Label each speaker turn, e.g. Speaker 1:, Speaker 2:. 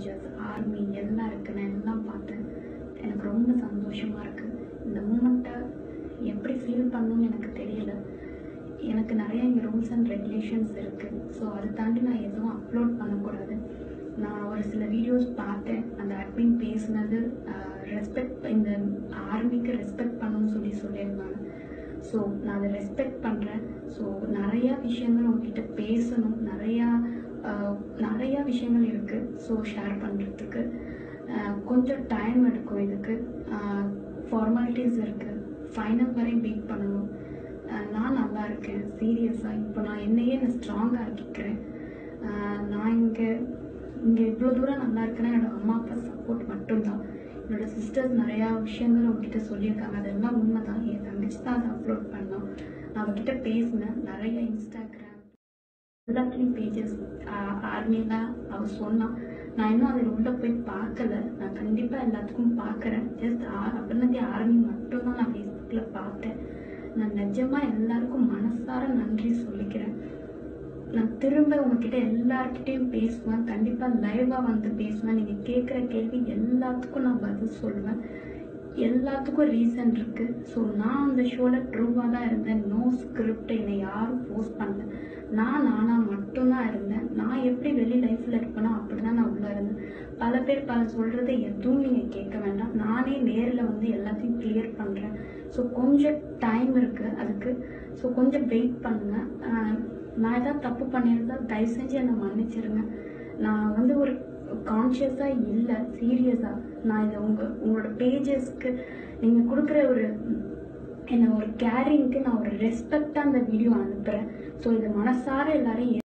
Speaker 1: Pages army எல்லாம் இருக்குது. நான் எல்லாம் பார்த்தேன். எனக்கு ரொம்ப சந்தோஷமாக இருக்குது. இந்த மூமெண்ட்டை எப்படி ஃபீல் பண்ணணும்னு எனக்கு தெரியல. எனக்கு நிறைய இங்கே ரூல்ஸ் அண்ட் ரெகுலேஷன்ஸ் இருக்குது. ஸோ அதை தாண்டி நான் எதுவும் அப்லோட் பண்ணக்கூடாது. நான் ஒரு சில வீடியோஸ் பார்த்தேன். அந்த அட்மின் பேசினது ரெஸ்பெக்ட், இந்த ஆர்மிக்கு ரெஸ்பெக்ட் பண்ணணும்னு சொல்லியிருந்தாங்க. ஸோ நான் அதை ரெஸ்பெக்ட் பண்ணுறேன். ஸோ நிறையா விஷயங்கள் உங்ககிட்ட பேசணும், நிறையா விஷயங்கள் இருக்குது. ஸோ ஷேர் பண்ணுறதுக்கு கொஞ்சம் டைம் எடுக்கும். இதுக்கு ஃபார்மாலிட்டிஸ் இருக்குது. ஃபைனல் வரையும் வெயிட் பண்ணணும். நான் நல்லா இருக்கேன் சீரியஸாக. இப்போ நான் என்னையே ஸ்ட்ராங்காக ஆக்கிக்கிறேன். நான் இங்கே இவ்வளோ தூரம் நல்லா இருக்கேன்னா என்னோடய அம்மா அப்பா சப்போர்ட் மட்டும்தான். என்னோடய சிஸ்டர்ஸ் நிறையா விஷயங்கள் அவங்ககிட்ட சொல்லியிருக்காங்க. அதெல்லாம் உண்மை தான். என் தங்கச்சி தான் அதை அப்லோட் பண்ணோம். நான் அவகிட்ட பேசினேன். நிறைய இன்ஸ்டாகிராம் எல்லாத்துலேயும் பேஜஸ் ஆர்மியில் அவள் சொன்னான். நான் இன்னும் அதில் உள்ளே போய் பார்க்கல. நான் கண்டிப்பாக எல்லாத்துக்கும் பார்க்குறேன். ஜஸ்ட் அப்படின்னதே ஆர்மி மட்டும்தான் நான் ஃபேஸ்புக்கில் பார்த்தேன். நான் நிஜமாக எல்லாருக்கும் மனசார நன்றி சொல்லிக்கிறேன். நான் திரும்ப உங்ககிட்ட எல்லார்கிட்டையும் பேசுவேன். கண்டிப்பாக லைவாக வந்து பேசுவேன். நீங்கள் கேட்குற கேள்வி எல்லாத்துக்கும் நான் பதில் சொல்லுவேன். எல்லாத்துக்கும் ரீசன் இருக்குது. ஸோ நான் அந்த ஷோவில் ட்ரூவாக தான் இருந்தேன். No script. என்னை யாரும் போஸ்ட் பண்ணல. நானாக மட்டும்தான் இருந்தேன். நான் எப்படி வெளி லைஃப்பில் இருப்பேனோ அப்படி தான் நான் உள்ளே இருந்தேன். பல பேர் சொல்கிறத எதுவும் நீங்கள் கேட்க வேண்டாம். நானே நேரில் வந்து எல்லாத்தையும் கிளியர் பண்ணுறேன். ஸோ கொஞ்சம் டைம் இருக்குது அதுக்கு. ஸோ கொஞ்சம் வெயிட் பண்ணுங்கள். நான் ஏதாவது தப்பு பண்ணியிருந்தா தயவு செஞ்சு என்னை மன்னிச்சிருங்க. நான் வந்து ஒரு கான்ஷியஸாக இல்லை, சீரியஸாக. நான் இதை உங்களோட பேஜஸ்க்கு நீங்கள் கொடுக்குற ஒரு கேரிங்க்கு நான் ஒரு ரெஸ்பெக்டாக அந்த வீடியோ அனுப்புகிறேன். ஸோ இதை மனசார எல்லாரையும்